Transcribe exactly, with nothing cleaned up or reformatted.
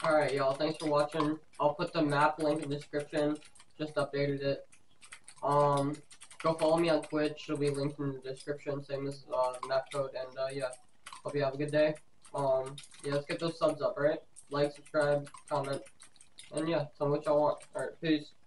Alright, y'all, thanks for watching. I'll put the map link in the description. Just updated it. Um, go follow me on Twitch. It'll be linked in the description, same as uh, map code. And uh, yeah, hope you have a good day. Um, yeah, let's get those subs up, right? Like, subscribe, comment, and yeah, tell me what y'all want. Alright, peace.